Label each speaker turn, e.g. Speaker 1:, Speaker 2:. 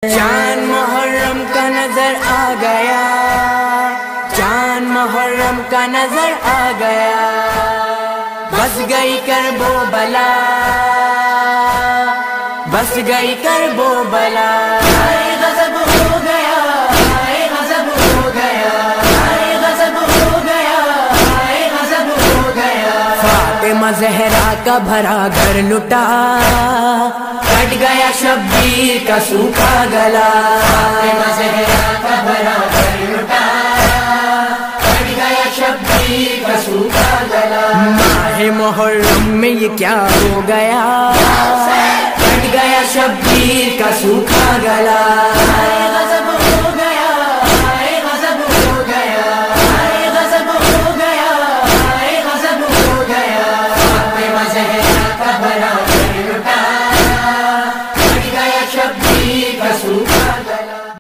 Speaker 1: چاند محرم کا نظر آ گیا، چاند محرم کا نظر آ گیا، بس گئی کرب و بلا، بس گئی کرب و بلا، غضب ہو گیا، غضب ہو گیا، غضب ہو گیا، غضب ہو گیا، فاطمہ زہرا کا بھرا گھر لٹا، کٹ گیا شبیر کا سوکھا گلا، فاطمہ زہرا کا بھرا گھر لٹا، کٹ گیا شبیر کا سوکھا گلا، ماہ محرم میں یہ کیا ہو گیا، کٹ گیا شبیر کا سوکھا گلا۔